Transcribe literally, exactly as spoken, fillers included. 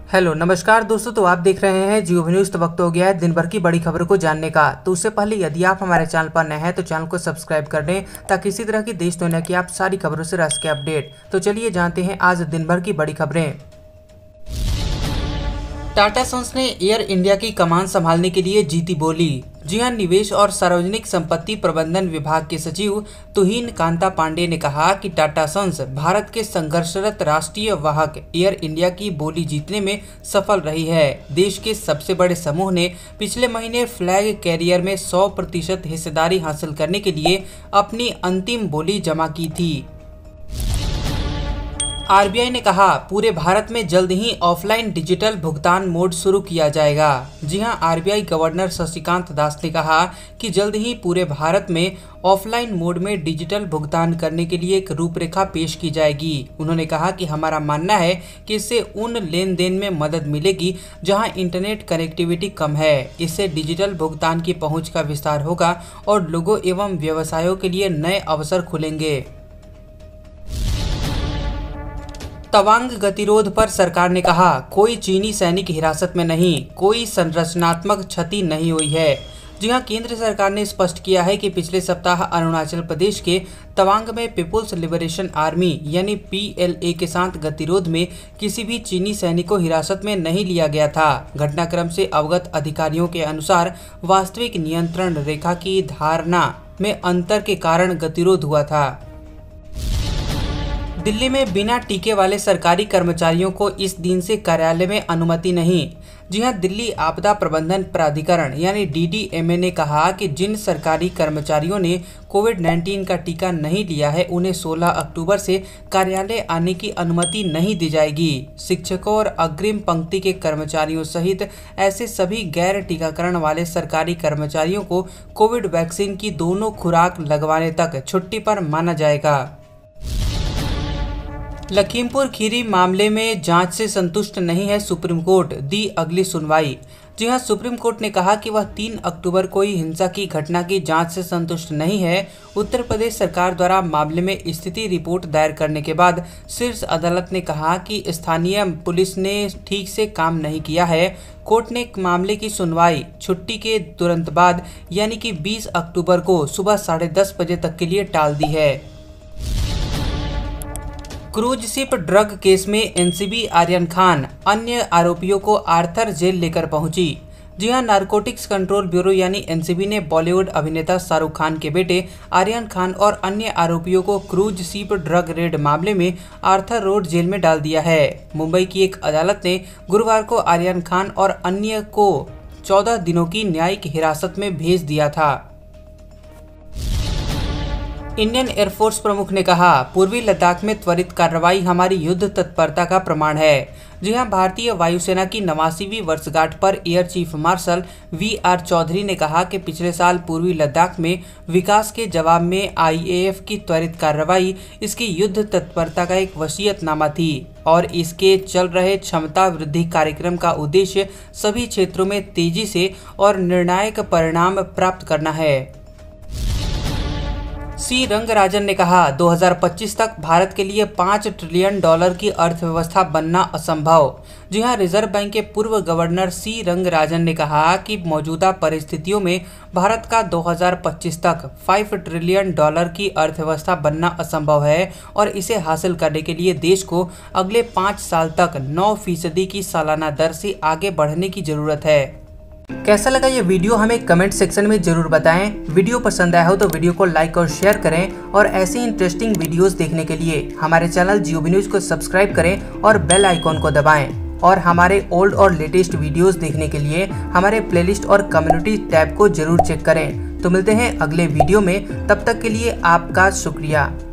Hello नमस्कार दोस्तों, तो आप देख रहे हैं जियो न्यूज़। तो वक्त हो गया है दिन भर की बड़ी खबरों को जानने का। तो उससे पहले यदि आप हमारे चैनल पर नए हैं तो चैनल को सब्सक्राइब कर दें ताकि इसी तरह की देश दुनिया की आप सारी खबरों से रह सके अपडेट। तो चलिए जानते हैं आज दिन भर की बड़ी खबरें। टाटा सन्स ने एयर इंडिया की कमान संभालने के लिए जीती बोली। जी हां, निवेश और सार्वजनिक संपत्ति प्रबंधन विभाग के सचिव तुहिन कांता पांडे ने कहा कि टाटा सन्स भारत के संघर्षरत राष्ट्रीय वाहक एयर इंडिया की बोली जीतने में सफल रही है। देश के सबसे बड़े समूह ने पिछले महीने फ्लैग कैरियर में सौ प्रतिशत हिस्सेदारी हासिल करने के लिए अपनी अंतिम बोली जमा की थी। आरबीआई ने कहा पूरे भारत में जल्द ही ऑफलाइन डिजिटल भुगतान मोड शुरू किया जाएगा। जी हां, आरबीआई गवर्नर शक्तिकांत दास ने कहा कि जल्द ही पूरे भारत में ऑफलाइन मोड में डिजिटल भुगतान करने के लिए एक रूपरेखा पेश की जाएगी। उन्होंने कहा कि हमारा मानना है कि इससे उन लेन देन में मदद मिलेगी जहां इंटरनेट कनेक्टिविटी कम है। इससे डिजिटल भुगतान की पहुंच का विस्तार होगा और लोगों एवं व्यवसायों के लिए नए अवसर खुलेंगे। तवांग गतिरोध पर सरकार ने कहा कोई चीनी सैनिक हिरासत में नहीं, कोई संरचनात्मक क्षति नहीं हुई है। जी हां, केंद्र सरकार ने स्पष्ट किया है कि पिछले सप्ताह अरुणाचल प्रदेश के तवांग में पीपुल्स लिबरेशन आर्मी यानी पीएलए के साथ गतिरोध में किसी भी चीनी सैनिक को हिरासत में नहीं लिया गया था। घटनाक्रम से अवगत अधिकारियों के अनुसार वास्तविक नियंत्रण रेखा की धारणा में अंतर के कारण गतिरोध हुआ था। दिल्ली में बिना टीके वाले सरकारी कर्मचारियों को इस दिन से कार्यालय में अनुमति नहीं। जी हां, दिल्ली आपदा प्रबंधन प्राधिकरण यानी डीडीएमए ने कहा कि जिन सरकारी कर्मचारियों ने कोविड उन्नीस का टीका नहीं लिया है उन्हें सोलह अक्टूबर से कार्यालय आने की अनुमति नहीं दी जाएगी। शिक्षकों और अग्रिम पंक्ति के कर्मचारियों सहित ऐसे सभी गैर टीकाकरण वाले सरकारी कर्मचारियों को कोविड वैक्सीन की दोनों खुराक लगवाने तक छुट्टी पर माना जाएगा। लखीमपुर खीरी मामले में जांच से संतुष्ट नहीं है सुप्रीम कोर्ट, दी अगली सुनवाई। जी हां, सुप्रीम कोर्ट ने कहा कि वह तीन अक्टूबर को ही हिंसा की घटना की जांच से संतुष्ट नहीं है। उत्तर प्रदेश सरकार द्वारा मामले में स्थिति रिपोर्ट दायर करने के बाद शीर्ष अदालत ने कहा कि स्थानीय पुलिस ने ठीक से काम नहीं किया है। कोर्ट ने मामले की सुनवाई छुट्टी के तुरंत बाद यानी कि बीस अक्टूबर को सुबह साढ़े दस बजे तक के लिए टाल दी है। क्रूज शिप ड्रग केस में एनसीबी आर्यन खान अन्य आरोपियों को आर्थर जेल लेकर पहुंची। जी हां, नारकोटिक्स कंट्रोल ब्यूरो यानी एनसीबी ने बॉलीवुड अभिनेता शाहरुख खान के बेटे आर्यन खान और अन्य आरोपियों को क्रूज शिप ड्रग रेड मामले में आर्थर रोड जेल में डाल दिया है। मुंबई की एक अदालत ने गुरुवार को आर्यन खान और अन्य को चौदह दिनों की न्यायिक हिरासत में भेज दिया था। इंडियन एयरफोर्स प्रमुख ने कहा पूर्वी लद्दाख में त्वरित कार्रवाई हमारी युद्ध तत्परता का प्रमाण है। जी हां, भारतीय वायुसेना की नवासीवीं वर्षगांठ पर air chief marshal V R Chaudhari ने कहा कि पिछले साल पूर्वी लद्दाख में विकास के जवाब में आईएएफ की त्वरित कार्रवाई इसकी युद्ध तत्परता का एक वसीयतनामा थी और इसके चल रहे क्षमता वृद्धि कार्यक्रम का उद्देश्य सभी क्षेत्रों में तेजी से और निर्णायक परिणाम प्राप्त करना है। सी रंगराजन ने कहा दो हज़ार पच्चीस तक भारत के लिए पाँच ट्रिलियन डॉलर की अर्थव्यवस्था बनना असंभव। जी हां, रिजर्व बैंक के पूर्व गवर्नर सी रंगराजन ने कहा कि मौजूदा परिस्थितियों में भारत का दो हज़ार पच्चीस तक पाँच ट्रिलियन डॉलर की अर्थव्यवस्था बनना असंभव है और इसे हासिल करने के लिए देश को अगले पाँच साल तक नौ फीसदी की सालाना दर से आगे बढ़ने की जरूरत है। कैसा लगा ये वीडियो हमें कमेंट सेक्शन में जरूर बताएं। वीडियो पसंद आया हो तो वीडियो को लाइक और शेयर करें और ऐसी इंटरेस्टिंग वीडियोस देखने के लिए हमारे चैनल जियो न्यूज़ को सब्सक्राइब करें और बेल आइकॉन को दबाएं। और हमारे ओल्ड और लेटेस्ट वीडियोस देखने के लिए हमारे प्लेलिस्ट और कम्युनिटी टैब को जरूर चेक करें। तो मिलते हैं अगले वीडियो में, तब तक के लिए आपका शुक्रिया।